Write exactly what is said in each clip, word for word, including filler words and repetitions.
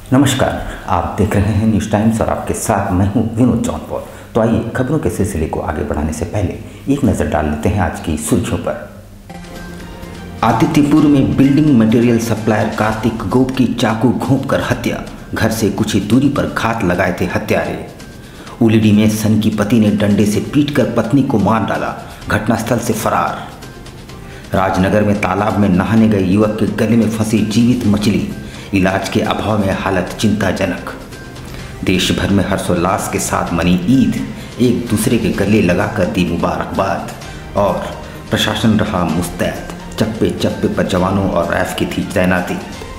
नमस्कार, आप देख रहे हैं न्यूज़ टाइम्स और आपके साथ मैं हूं विनोद जौनपुर। तो आइए खबरों के सिलसिले को आगे बढ़ाने से पहले एक नज़र डाल लेते हैं आज की सुर्खियों पर। आदित्यपुर में building material supplier Kartik Gop की चाकू घोंपकर हत्या, घर से कुछ ही दूरी पर घात लगाए थे हत्यारे। उलिडी में सन की पति ने डंडे से पीटकर पत्नी को मार डाला, घटनास्थल से फरार। राजनगर में तालाब में नहाने गए युवक के गले में फंसी जीवित मछली, इलाज के अभाव में हालत चिंताजनक। देश भर में हर्षोल्लास के साथ मनी ईद, एक दूसरे के गले लगाकर दी मुबारकबाद और प्रशासन रहा मुस्तैद, चप्पे चप्पे पर जवानों और रैफ की थी तैनाती।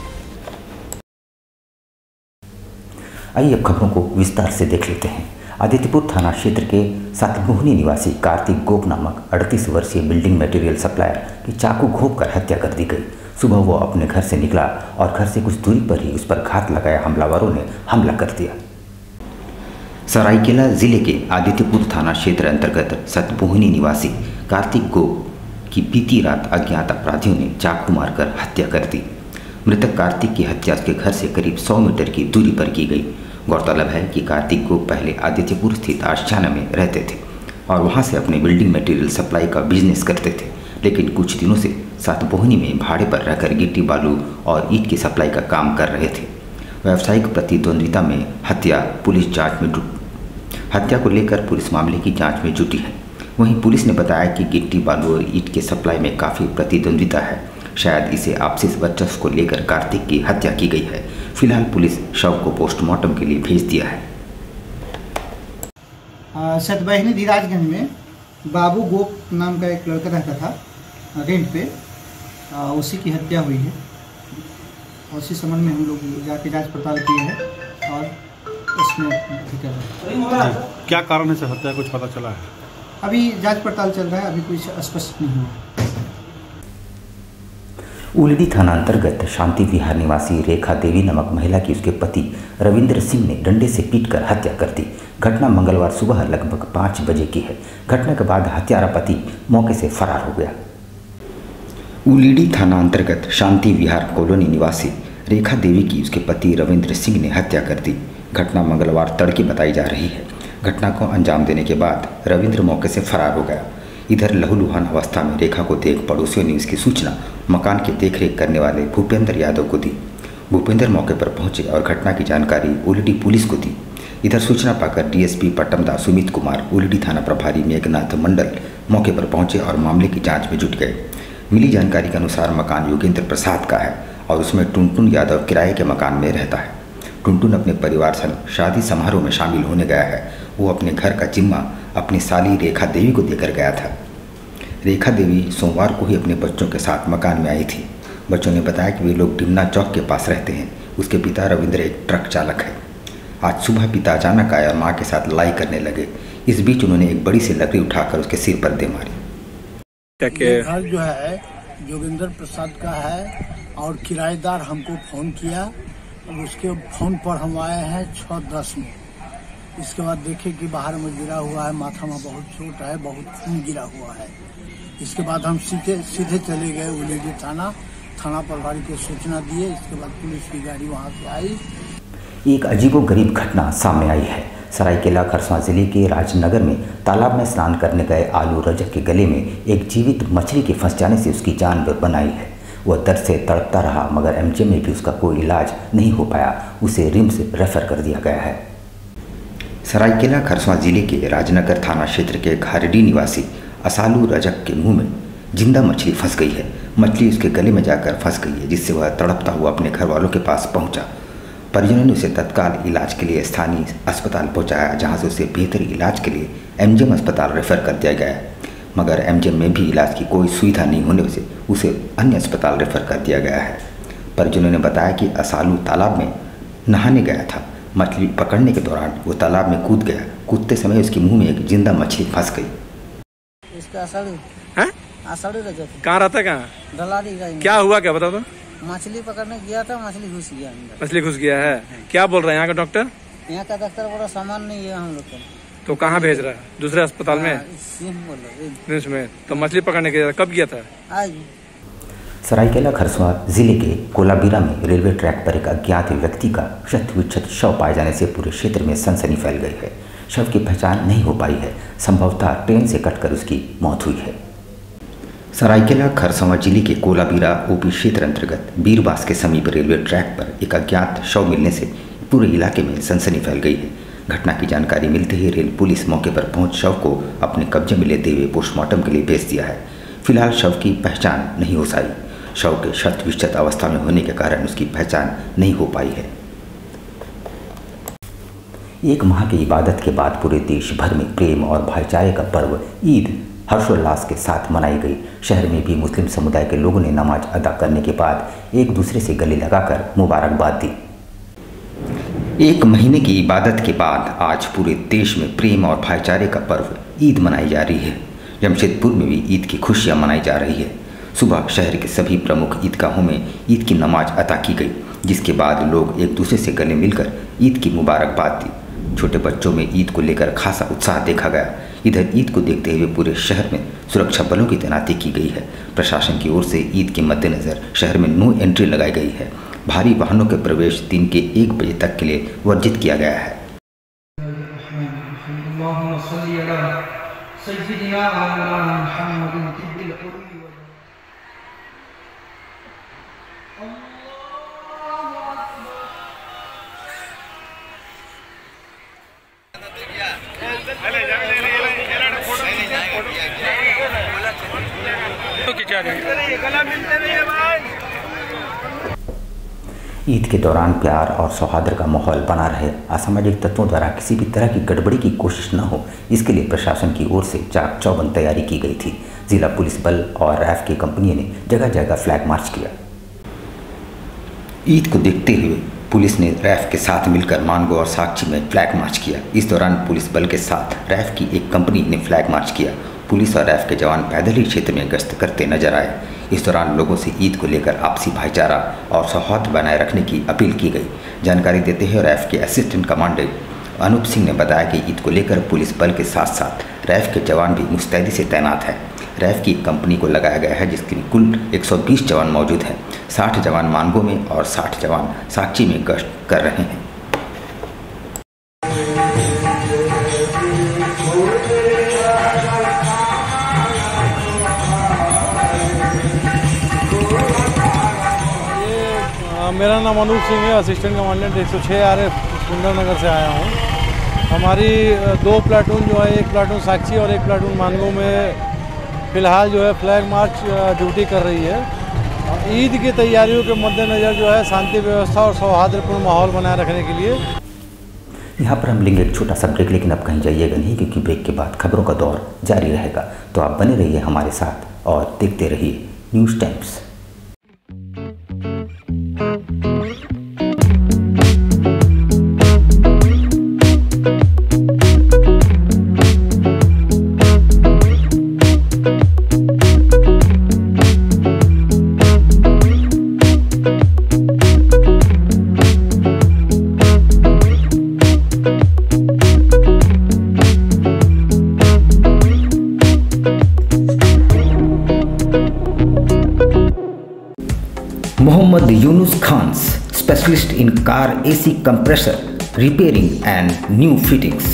आइए अब खबरों को विस्तार से देख लेते हैं। आदित्यपुर थाना क्षेत्र के सातमोहनी निवासी कार्तिक गोप नामक अड़तीस वर्षीय बिल्डिंग मटेरियल सप्लायर की चाकू घोंपकर हत्या कर दी गई। सुबह वो अपने घर से निकला और घर से कुछ दूरी पर ही उस पर घात लगाया हमलावरों ने हमला कर दिया। सरायकेला जिले के आदित्यपुर थाना क्षेत्र अंतर्गत सतमोहनी निवासी कार्तिक गोप की बीती रात अज्ञात अपराधियों ने चाकू मारकर हत्या कर दी। मृतक कार्तिक की हत्या उसके घर से करीब सौ मीटर की दूरी पर की गई। गौरतलब है कि कार्तिक गोप पहले आदित्यपुर स्थित आशियाना में रहते थे और वहां से अपने बिल्डिंग मटेरियल सप्लाई का बिजनेस करते थे, लेकिन कुछ दिनों से सातमोहनी में भाड़े पर रहकर गिट्टी बालू और ईंट की सप्लाई का काम कर रहे थे। व्यावसायिक प्रतिद्वंद्विता में हत्या पुलिस जांच में जुट हत्या को लेकर पुलिस मामले की जांच में जुटी है। वहीं पुलिस ने बताया कि गिट्टी बालू और ईंट के सप्लाई में काफ़ी प्रतिद्वंद्विता है, शायद इसे आपसी वर्चस्व को लेकर कार्तिक की हत्या की गई है। फिलहाल पुलिस शव को पोस्टमार्टम के लिए भेज दिया है। सतमोहनी धीराजगंज में बाबू गोप नाम का एक लड़का रहता था रेंट पे, आ, उसी की हत्या हुई है। उसी संबंध में हम लोग जाके जांच पड़ताल किए हैं और इसमें क्या कारण है से हत्या कुछ पता चला है? अभी जांच पड़ताल चल रहा है, अभी कुछ स्पष्ट नहीं हुआ। उलिडी थाना अंतर्गत शांति विहार निवासी रेखा देवी नामक महिला की उसके पति रविंद्र सिंह ने डंडे से पीटकर हत्या कर दी। घटना मंगलवार सुबह लगभग पाँच बजे की है। घटना के बाद हत्यारा पति मौके से फरार हो गया। उलिडी थाना अंतर्गत शांति विहार कॉलोनी निवासी रेखा देवी की उसके पति रविंद्र सिंह ने हत्या कर दी। घटना मंगलवार तड़के बताई जा रही है। घटना को अंजाम देने के बाद रविंद्र मौके से फरार हो गया। इधर लहूलुहान अवस्था में रेखा को देख पड़ोसियों ने इसकी सूचना मकान की देखरेख करने वाले भूपेंद्र यादव को दी। भूपेंद्र मौके पर पहुंचे और घटना की जानकारी उलिडी पुलिस को दी। इधर सूचना पाकर डीएसपी पट्टमदा सुमित कुमार, उलिडी थाना प्रभारी मेघनाथ मंडल मौके पर पहुंचे और मामले की जांच में जुट गए। मिली जानकारी के अनुसार मकान योगेंद्र प्रसाद का है और उसमें टुनटुन यादव किराए के मकान में रहता है। टुनटुन अपने परिवार संग शादी समारोह में शामिल होने गया है। वो अपने घर का जिम्मा अपनी साली रेखा देवी को देकर गया था। रेखा देवी सोमवार को ही अपने बच्चों के साथ मकान में आई थी। बच्चों ने बताया कि वे लोग डिमना चौक के पास रहते हैं। उसके पिता रविंद्र एक ट्रक चालक है। आज सुबह पिता अचानक आए और मां के साथ लड़ाई करने लगे। इस बीच उन्होंने एक बड़ी सी लकड़ी उठाकर उसके सिर पर दे मारी। घर जो है योगेंद्र प्रसाद का है और किराएदार हमको फोन किया और उसके फोन पर हम आए हैं छः दस में। इसके बाद देखे कि बाहर में गिरा हुआ है, माथा में बहुत चोट है, बहुत खून गिरा हुआ है। इसके बाद हम सीधे सीधे चले गए उलिडी थाना थाना प्रभारी को सूचना दिए। इसके बाद पुलिस की गाड़ी वहां से आई। एक अजीबोगरीब घटना सामने आई है। सरायकेला खरसावां जिले के राजनगर में तालाब में स्नान करने गए आलू रजक के गले में एक जीवित मछली के फंस जाने से उसकी जान बनाई है। वह दर्द से तड़पता रहा, मगर एमजे में भी उसका कोई इलाज नहीं हो पाया। उसे रिम्स रेफर कर दिया गया है। सरायकेला खरसावां जिले के राजनगर थाना क्षेत्र के खारेडी निवासी असालू रजक के मुंह में जिंदा मछली फंस गई है। मछली उसके गले में जाकर फंस गई है, जिससे वह तड़पता हुआ अपने घर वालों के पास पहुंचा। परिजनों ने उसे तत्काल इलाज के लिए स्थानीय अस्पताल पहुंचाया, जहां से उसे बेहतर इलाज के लिए एमजीएम अस्पताल रेफर कर दिया गया है, मगर एमजीएम में भी इलाज की कोई सुविधा नहीं होने से उसे अन्य अस्पताल रेफर कर दिया गया है। परिजनों ने बताया कि असालू तालाब में नहाने गया था। मछली पकड़ने के दौरान वो तालाब में कूद गया। कूदते समय उसके मुंह में एक जिंदा मछली फंस गई। इसका असालू है? असालू रजक कहाँ रहता है? कहाँ? दलाली का। क्या हुआ, क्या बता दो? मछली पकड़ने गया था, मछली घुस गया अंदर। मछली घुस गया है। क्या बोल रहे हैं यहाँ का डॉक्टर? यहाँ का डॉक्टर बड़ा सामान नहीं है हम लोग का। तो कहाँ भेज रहा है? दूसरे अस्पताल में? बोल रिम्स में। तो मछली पकड़ने गया, कब गया था? आज। सरायकेला खरसुआ जिले के कोलाबीरा में रेलवे ट्रैक पर एक अज्ञात व्यक्ति का क्षत विक्षत शव पाए जाने से पूरे क्षेत्र में सनसनी फैल गई है। शव की पहचान नहीं हो पाई है, संभवतः ट्रेन से कटकर उसकी मौत हुई है। सरायकेला खरसुआ जिले के कोलाबीरा ओपी क्षेत्र अंतर्गत बीरबास के समीप रेलवे ट्रैक पर एक अज्ञात शव मिलने से पूरे इलाके में सनसनी फैल गई है। घटना की जानकारी मिलते ही रेल पुलिस मौके पर पहुंच शव को अपने कब्जे में लेते हुए पोस्टमार्टम के लिए भेज दिया है। फिलहाल शव की पहचान नहीं हो सकी। शव के क्षत विक्षत अवस्था में होने के कारण उसकी पहचान नहीं हो पाई है। एक माह की इबादत के बाद पूरे देश भर में प्रेम और भाईचारे का पर्व ईद हर्षोल्लास के साथ मनाई गई। शहर में भी मुस्लिम समुदाय के लोगों ने नमाज अदा करने के बाद एक दूसरे से गले लगाकर मुबारकबाद दी। एक महीने की इबादत के बाद आज पूरे देश में प्रेम और भाईचारे का पर्व ईद मनाई जा रही है। जमशेदपुर में भी ईद की खुशियां मनाई जा रही है। सुबह शहर के सभी प्रमुख ईदगाहों में ईद की नमाज अदा की गई, जिसके बाद लोग एक दूसरे से गले मिलकर ईद की मुबारकबाद दी। छोटे बच्चों में ईद को लेकर खासा उत्साह देखा गया। इधर ईद को देखते हुए पूरे शहर में सुरक्षा बलों की तैनाती की गई है। प्रशासन की ओर से ईद के मद्देनज़र शहर में नो एंट्री लगाई गई है। भारी वाहनों के प्रवेश दिन के एक बजे तक के लिए वर्जित किया गया है। ईद के दौरान प्यार और सौहार्द का माहौल बना रहे, असामाजिक तत्वों द्वारा किसी भी तरह की गड़बड़ी की कोशिश न हो, इसके लिए प्रशासन की ओर से चाक चौबंद तैयारी की गई थी। जिला पुलिस बल और रैफ की कंपनी ने जगह जगह फ्लैग मार्च किया। ईद को देखते हुए पुलिस ने रैफ के साथ मिलकर मानगो और साक्षी में फ्लैग मार्च किया। इस दौरान पुलिस बल के साथ रैफ की एक कंपनी ने फ्लैग मार्च किया। पुलिस और रैफ के जवान पैदल ही क्षेत्र में गश्त करते नजर आए। इस दौरान लोगों से ईद को लेकर आपसी भाईचारा और सौहार्द बनाए रखने की अपील की गई। जानकारी देते हुए रैफ के असिस्टेंट कमांडेंट अनूप सिंह ने बताया कि ईद को लेकर पुलिस बल के साथ साथ रैफ के जवान भी मुस्तैदी से तैनात हैं। रैफ की कंपनी को लगाया गया है, जिसके कुल एक सौ बीस जवान मौजूद हैं। साठ जवान मानगो में और साठ जवान साक्षी में गश्त कर रहे हैं। मेरा नाम अनूप सिंह है, असिस्टेंट कमांडेंट एक सौ छः आर एफ सुंदरनगर से आया हूँ। हमारी दो प्लाटून जो है, एक प्लाटून साक्षी और एक प्लाटून मानगो में फ़िलहाल जो है फ्लैग मार्च ड्यूटी कर रही है। ईद की तैयारियों के मद्देनज़र जो है शांति व्यवस्था और सौहार्दपूर्ण माहौल बनाए रखने के लिए। यहाँ पर हम लेंगे एक छोटा सा ब्रेक, लेकिन अब कहीं जाइएगा नहीं, क्योंकि ब्रेक के बाद खबरों का दौर जारी रहेगा। तो आप बने रहिए हमारे साथ और देखते रहिए news times. Mohammad Yunus Khan's specialist in car A C compressor repairing and new fittings.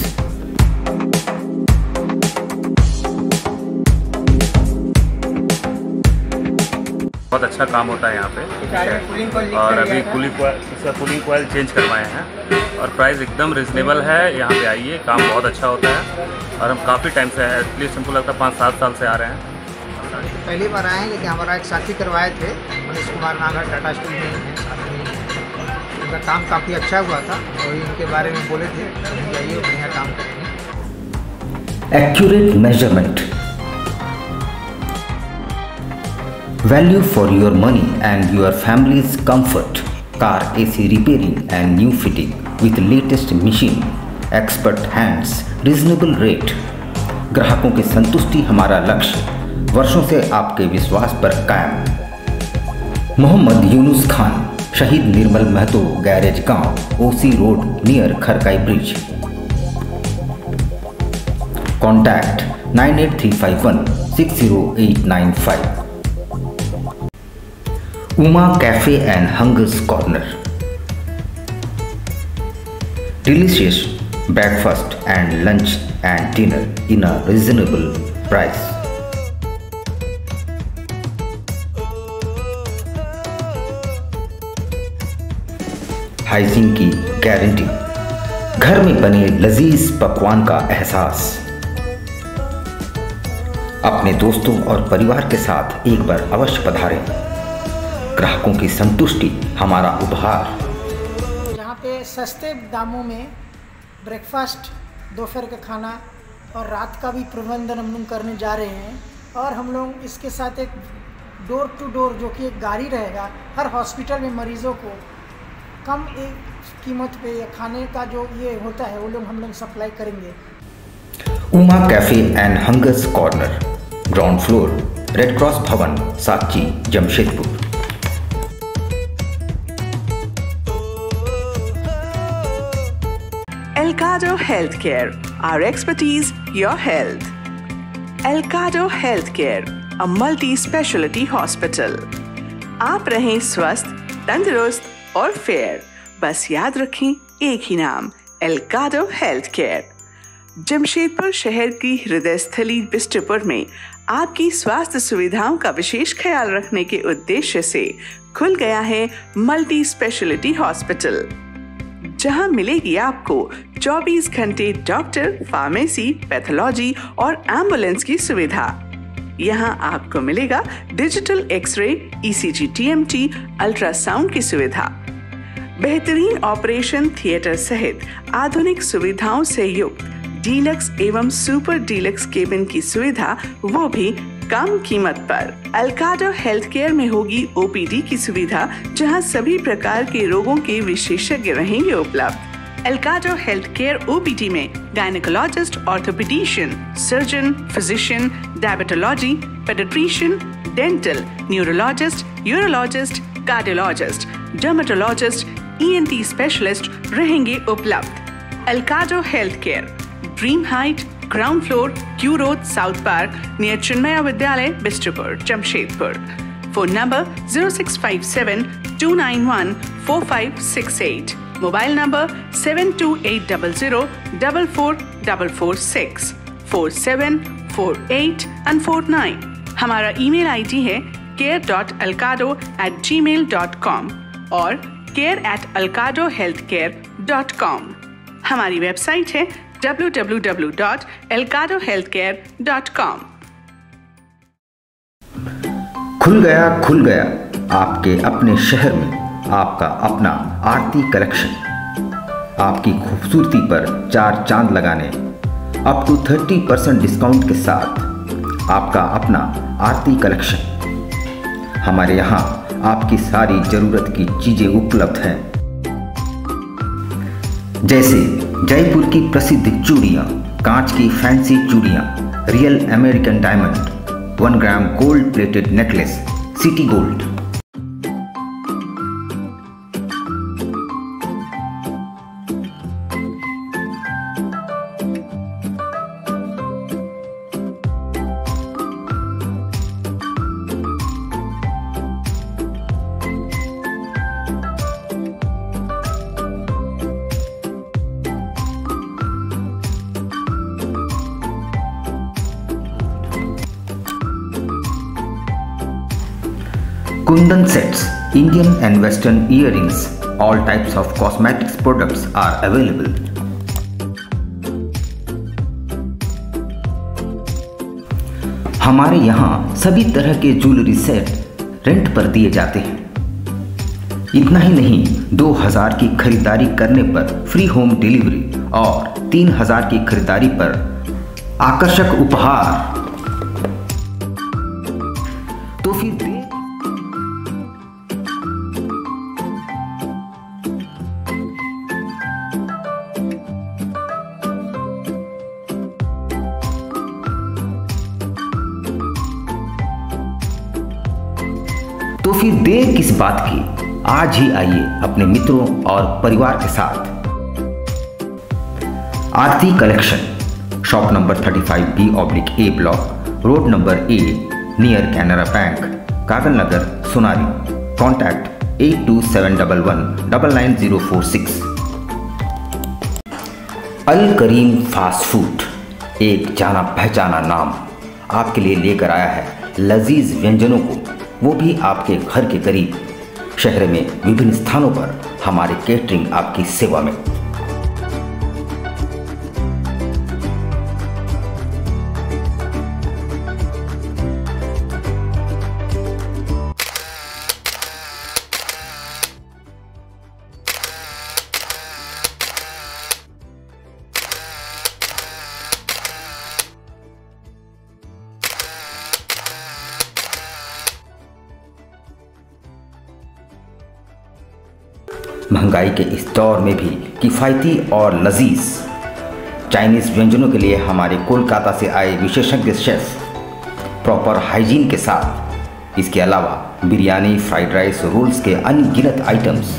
बहुत अच्छा काम होता है यहाँ पे। और अभी कूलिंग कोयल इसका कूलिंग कोयल चेंज करवाए हैं और प्राइस एकदम रिजनेबल है। यहाँ पे आइए, काम बहुत अच्छा होता है और हम काफ़ी टाइम से है, एटलीस्ट हमको लगता है पाँच सात साल से आ रहे हैं। पहली बार आए हैं, लेकिन हमारा एक साथी करवाए थे, मनीष कुमार नागर, टाटा स्टील में हैं साथी। उनका काम काफ़ी अच्छा हुआ था और इनके बारे में बोले थे, जाइए बढ़िया काम करते हैं। Accurate measurement, value for your money and your family's comfort. Car A C repairing and new fitting with latest machine, expert hands, reasonable rate. ग्राहकों की संतुष्टि हमारा लक्ष्य, वर्षों से आपके विश्वास पर कायम। मोहम्मद यूनुस खान, शहीद निर्मल महतो गैरेज गांव, OC road near Kharkai bridge. Contact nine eight three five one six zero eight nine five. Uma Cafe and Hunger's Corner. Delicious breakfast and lunch and dinner in a reasonable price. Hygiene की guarantee, घर में बने लजीज पकवान का एहसास। अपने दोस्तों और परिवार के साथ एक बार अवश्य पधारें। ग्राहकों की संतुष्टि हमारा उपहार। यहाँ पे सस्ते दामों में ब्रेकफास्ट, दोपहर का खाना और रात का भी प्रबंधन हम लोग करने जा रहे हैं। और हम लोग इसके साथ एक डोर टू डोर जो कि एक गाड़ी रहेगा, हर हॉस्पिटल में मरीज़ों को कम एक कीमत पे या खाने का जो ये होता है वो लोग हम लोग सप्लाई करेंगे। Uma cafe and hunger's corner, ground floor, red cross Bhawan, साची, Jamshedpur. Elcado Healthcare, our expertise, your health. Elcado Healthcare, a multi-specialty hospital. आप रहें स्वस्थ, तंदुरुस्त और फेयर, बस याद रखें एक ही नाम, Elcado Healthcare। जमशेदपुर शहर की हृदय स्थली बिस्टुपुर में आपकी स्वास्थ्य सुविधाओं का विशेष ख्याल रखने के उद्देश्य से खुल गया है मल्टी स्पेशलिटी हॉस्पिटल, जहां मिलेगी आपको चौबीस घंटे डॉक्टर, फार्मेसी, पैथोलॉजी और एम्बुलेंस की सुविधा। यहां आपको मिलेगा digital X-ray, ECG, TMT, ultrasound की सुविधा, बेहतरीन ऑपरेशन थिएटर सहित आधुनिक सुविधाओं से युक्त डीलक्स एवं सुपर डीलक्स केबिन की सुविधा, वो भी कम कीमत पर। एल्काडो हेल्थ केयर में होगी ओपीडी की सुविधा, जहां सभी प्रकार के रोगों के विशेषज्ञ रहेंगे उपलब्ध। एल्काडो हेल्थ केयर ओपीडी में gynaecologist, orthopaedician, surgeon, physician, diabetology, paediatrician, dental, neurologist, urologist, cardiologist, dermatologist, ENT specialist रहेंगे उपलब्ध। Elcado health care, dream height, ground floor, Q road, south park, near Chinmaya Vidyalaya, Bistupur, Jamshedpur. Phone number zero six five seven two nine one four five six eight, mobile number seven two eight double zero double four double four six, four seven four eight and four nine. हमारा email ID है care dot Elcado at Gmail dot com और care at Elcado health care dot com. हमारी website है W W W dot Elcado health care dot com. खुल गया खुल गया आपके अपने शहर में आपका अपना आरती कलेक्शन। आपकी खूबसूरती पर चार चांद लगाने up to thirty percent discount के साथ आपका अपना आरती कलेक्शन। हमारे यहाँ आपकी सारी जरूरत की चीजें उपलब्ध हैं, जैसे जयपुर की प्रसिद्ध चूड़ियाँ, कांच की फैंसी चूड़ियाँ, real American diamond, one gram gold plated necklace, city gold. Kundan sets, Indian and Western earrings, all types of cosmetics products are available. हमारे यहाँ सभी तरह के ज्वेलरी सेट रेंट पर दिए जाते हैं। इतना ही नहीं, दो हजार की खरीदारी करने पर फ्री होम डिलीवरी और तीन हजार की खरीदारी पर आकर्षक उपहार। तो फिर दे तो फिर देर किस बात की, आज ही आइए अपने मित्रों और परिवार के साथ। Aarti collection, shop number thirty five B oblique A block, road number A, near Canara bank, Kagal Nagar, Sonari. Contact eight two seven one one double nine zero four six. Al Karim fast food एक जाना पहचाना नाम आपके लिए लेकर आया है लजीज व्यंजनों को, वो भी आपके घर के करीब। शहर में विभिन्न स्थानों पर हमारे केटरिंग आपकी सेवा में। महंगाई के इस दौर में भी किफ़ायती और लजीज चाइनीज़ व्यंजनों के लिए हमारे कोलकाता से आए विशेषज्ञ शेफ प्रॉपर हाइजीन के साथ, इसके अलावा बिरयानी, फ्राइड राइस, रोल्स के अनगिनत आइटम्स।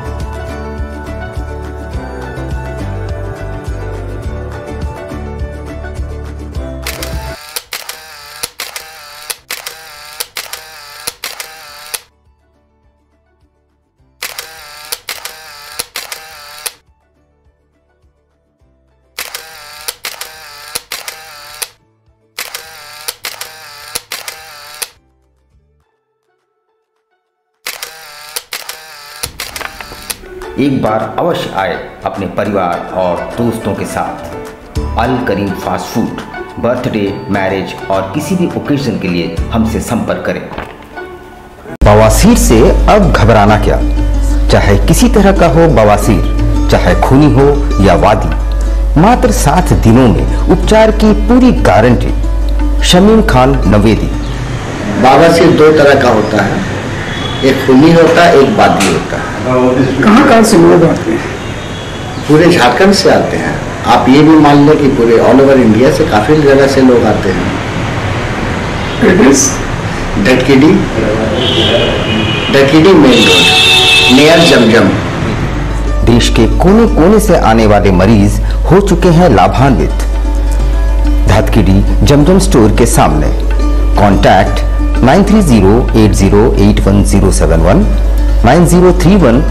एक बार अवश्य आए अपने परिवार और दोस्तों के साथ। Al Karim fast food, birthday, marriage और किसी भी ओकेजन के लिए हमसे संपर्क करें। बवासीर से अब घबराना क्या, चाहे किसी तरह का हो बवासीर, चाहे खूनी हो या वादी, मात्र सात दिनों में उपचार की पूरी गारंटी। शमीम खान नवेदी। बवासीर दो तरह का होता है, एक खूनी होता है, एक वादी होता है। कहाँ कहाँ से लोग आते हैं? पूरे झारखंड से आते हैं। आप ये भी मान लें कि पूरे ऑल ओवर इंडिया से काफी जगह से लोग आते हैं। Address Dhatkidih Dhatkidih main road near Zamzam. देश के कोने कोने से आने वाले मरीज हो चुके हैं लाभान्वित। धटकीडी जमजम स्टोर के सामने। Contact nine three zero eight zero eight one zero seven one nine zero three one.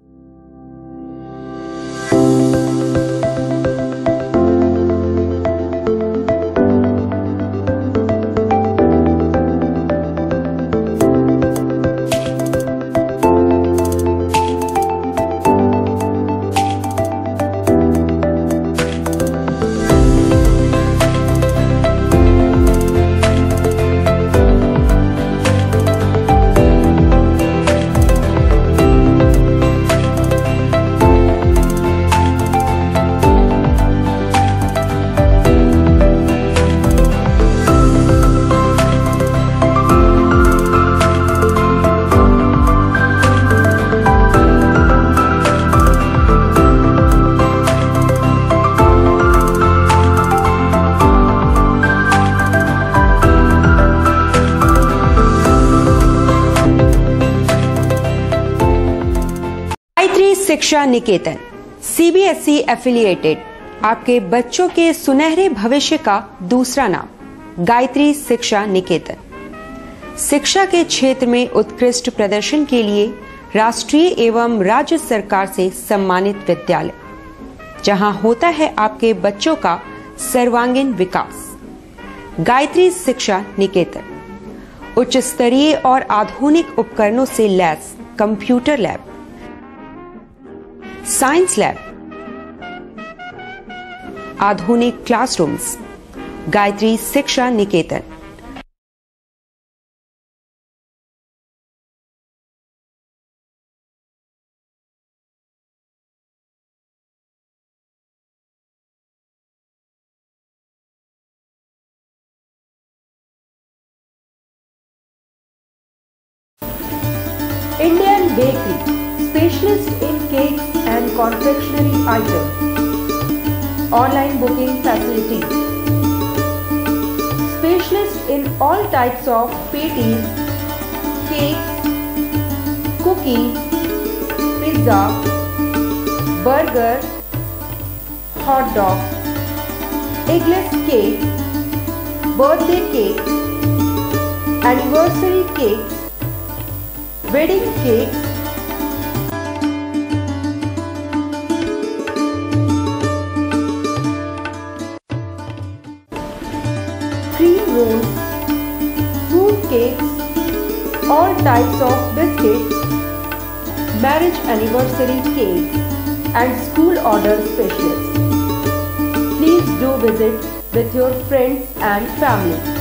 Shiksha Niketan CBSE affiliated आपके बच्चों के सुनहरे भविष्य का दूसरा नाम गायत्री शिक्षा निकेतन। शिक्षा के क्षेत्र में उत्कृष्ट प्रदर्शन के लिए राष्ट्रीय एवं राज्य सरकार से सम्मानित विद्यालय, जहां होता है आपके बच्चों का सर्वांगीण विकास। गायत्री शिक्षा निकेतन उच्च स्तरीय और आधुनिक उपकरणों से लैस कंप्यूटर लैब, साइंस लैब, आधुनिक classrooms. Gayatri Shiksha Niketan. Indian Bakery, specialist in cakes and confectionery items. Online booking facility. Specialist in all types of patties, cakes, cookies, pizza, burger, hot dog, eggless cake, birthday cake, anniversary cakes, wedding cakes, cream rolls, fruit cakes, all types of biscuits, marriage anniversary cakes, and school order specials. Please do visit with your friends and family.